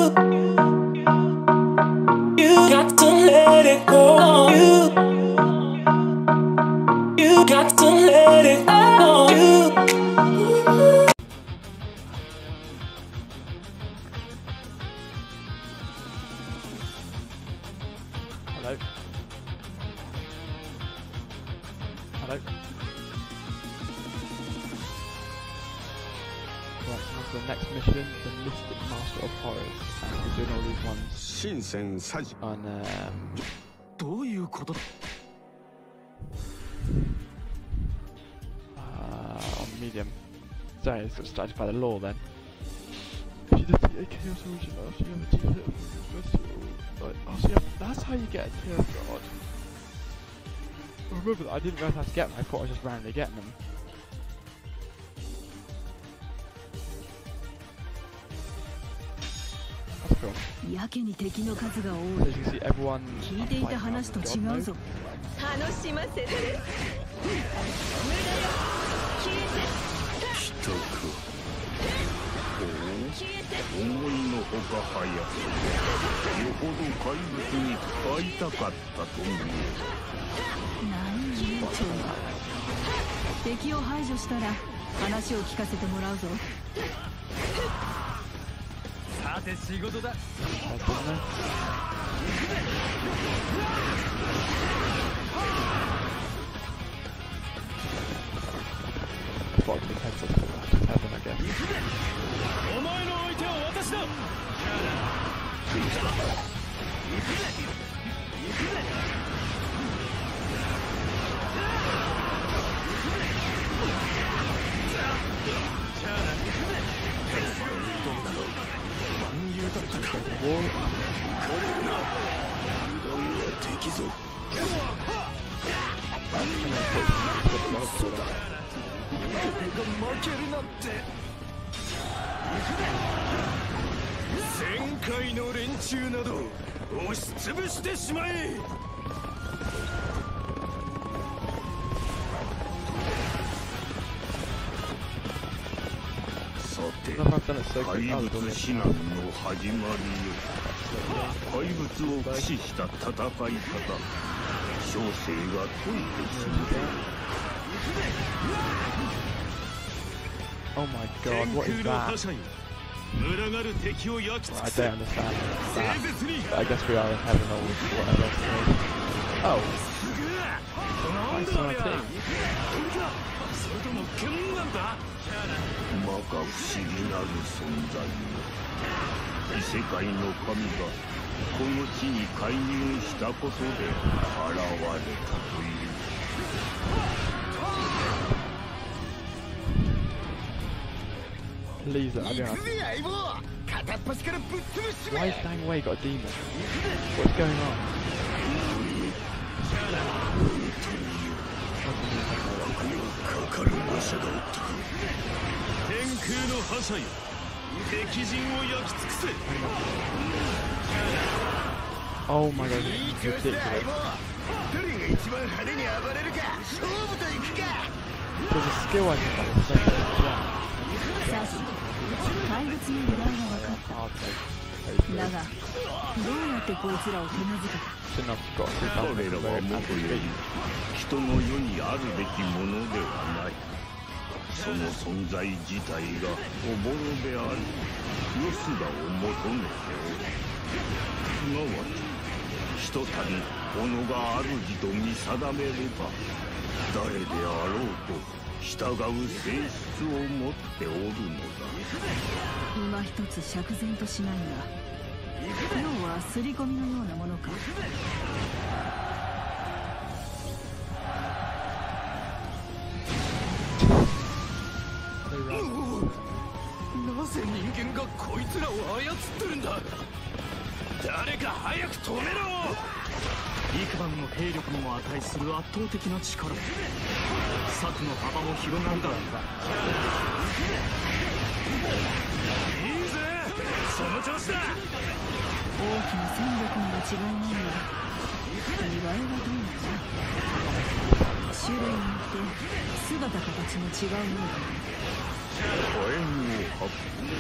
You got to let it go. You got to let it go. Hello. Hello. Right, on to the next mission, the Mystic Master of Horrors. And we're doing all these ones on on medium. Sorry, it's got started by the law then. If you defeat a Chaos Origin after you have achieved it, oh, so that's how you get a Tear God. I remember that I didn't realise how to get them, I thought I was just randomly getting them. That's cool. So you can see everyone fighting out in God mode. Oh my god, what is that? Well, I don't understand that, but I guess we are in heaven or whatever. Oh. Nice on our team. Please, I don't know. Why is Dang Wei got a demon? What's going on? Oh my god, this is ridiculous. There's a skill I can find.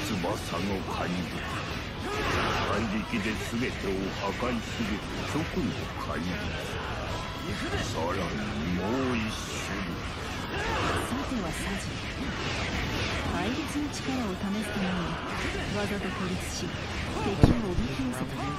翼の怪物。怪力で全てを破壊する極の怪物。さらにもう一種類。 さてはサジ。怪物の力を試すためにわざと孤立し敵をおびき寄せた。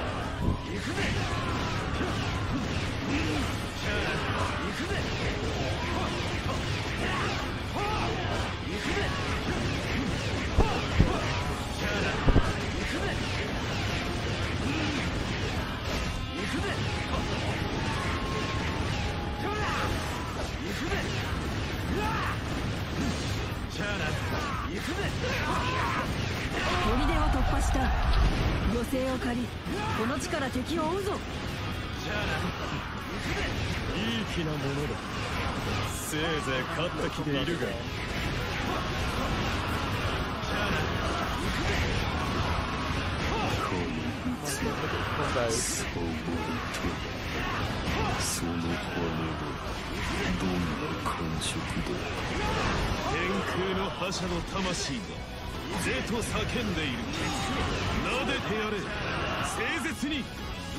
砦を突破した。余勢を借りこの地から敵を追うぞ。 いい気なものだ。せいぜい勝った気でいるが。 その羽はどんな感触だ。 天空の覇者の魂が是と叫んでいる。撫でてやれ誠実に。 いや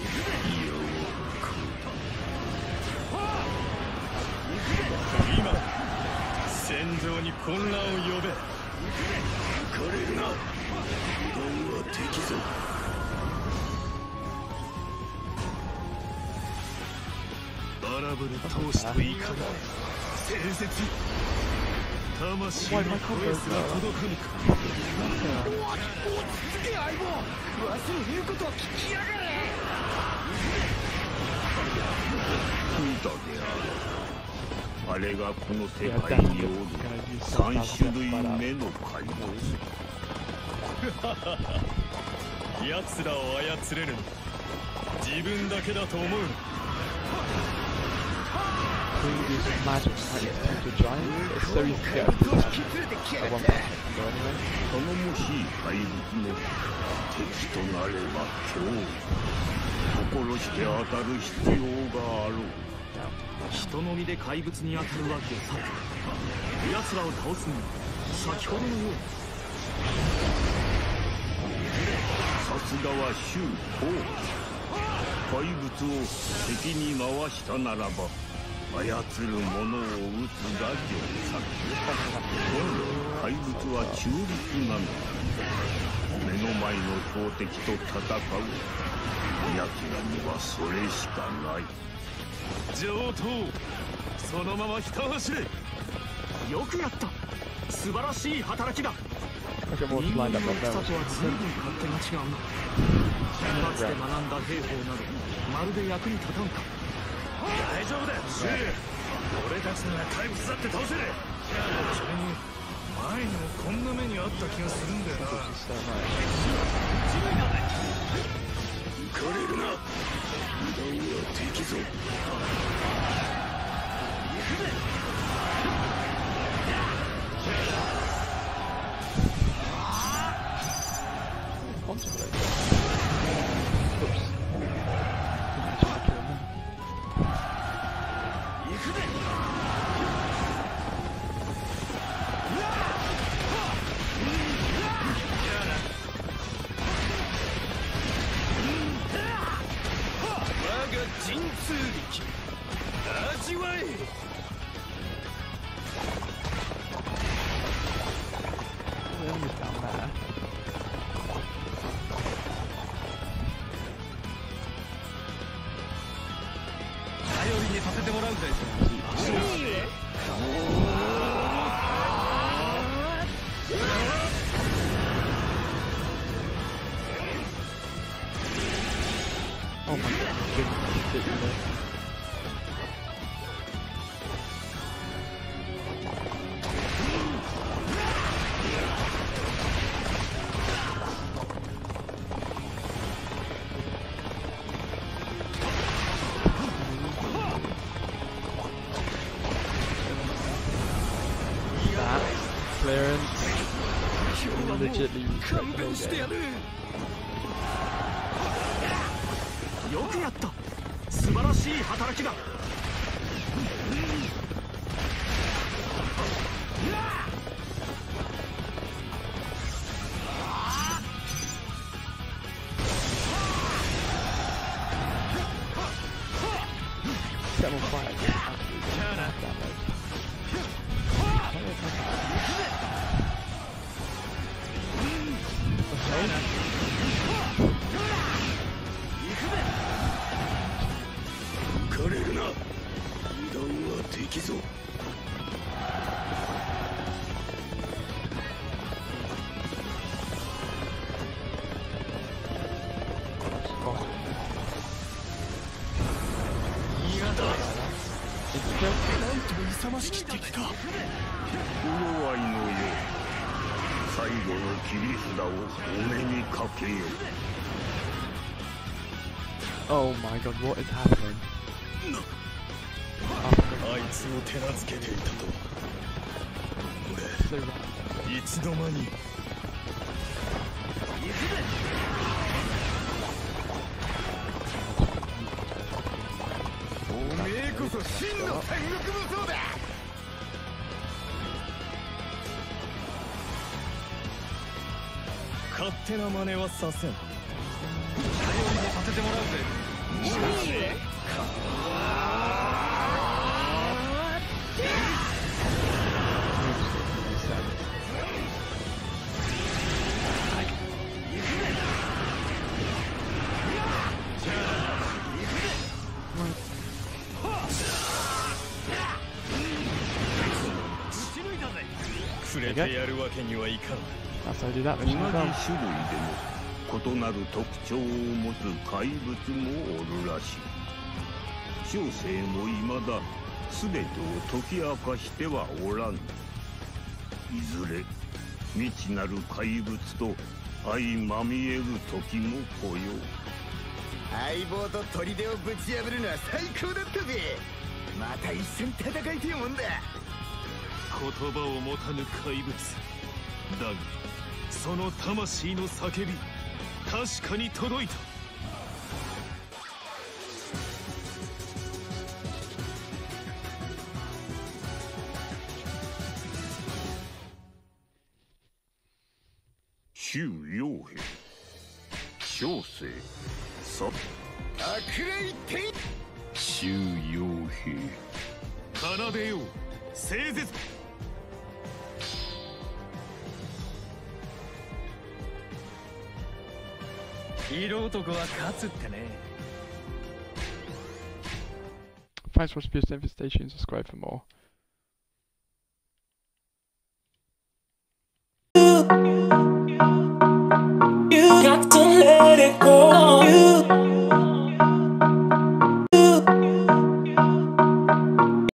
今戦場に混乱を呼べ。 浮かれるな。どんは敵ぞ。 荒ぶる闘志と怒り、誠実。魂の声すら届かぬか。 落ち着け相棒。わしの言うことは聞きやがれ。だである。あれがこの世界におる3種類目の怪物。 奴らを操れるの自分だけだと思うの。 Previous magic targets tend to join, but it's so easy to get at one person can go anyway. 頼もしい怪物の敵となれば今日心して当たる必要があろう。 人の身で怪物に当たるわけさ。奴らを倒すには先ほどのように。 さすがは周公。怪物を敵に回したならば操る者を撃つが上策。怪物は中立なのだ。目の前の標的と戦う。奴らにはそれしかない。 上等。そのままひた走れ。 よくやった。素晴らしい働きだ。 Okay, more 人 lined 間 up の on 草とは those. 随分勝手が違うな。かつて学んだ兵法などまるで役に立たんか。 大丈夫だよシュー。俺たちなら怪物だって倒せる。それに前にもこんな目にあった気がするんだよな。 浮かれるな。油断は敵ぞ。 Contemplate. Oops. Didn't actually kill him. 我が神通力味わえ。 The enemy's down there. 頼りにさせてもらうぜ。 Oh my god, goodness, ridiculous. That clearance legitly reset the whole game. よくやった。素晴らしい働きだ。 them on fire. Oh my god, what is happening? あいつを手なずけていたと。俺、いつの間に。おめえこそ真の戦国武装だ。勝手な真似はさせん。頼りにさせてもらうぜ。触れてやるわけにはいかん。 That's how I do that 同じ mission 種 as 類でも異なる特徴を持つ怪物もおるらしい。小生も未だ全てを解き明かしてはおらん。いずれ未知なる怪物と相まみえる時も来よう。 相棒と砦をぶち破るのは最高だったぜ。また一緒に戦いてえもんだ。言葉を持たぬ怪物だが、その魂の叫び確かに届いた。 周傭兵、小生、さ悪霊天周傭兵、 奏でよう聖絶。色男は勝つってね。 Thanks for watching this Infestation and subscribe for more. You got to let it go.